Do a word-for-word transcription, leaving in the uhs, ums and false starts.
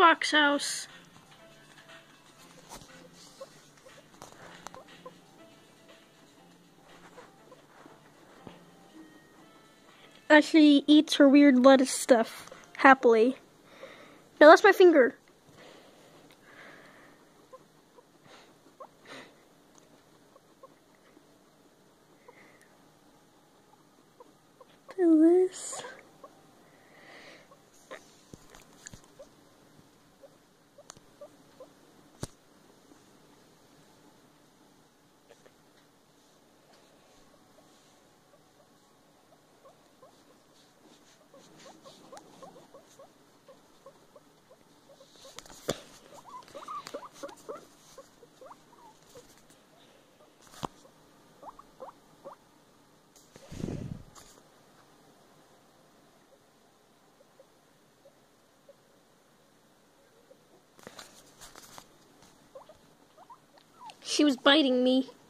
box house. As she eats her weird lettuce stuff happily. No, that's my finger. Do this. She was biting me.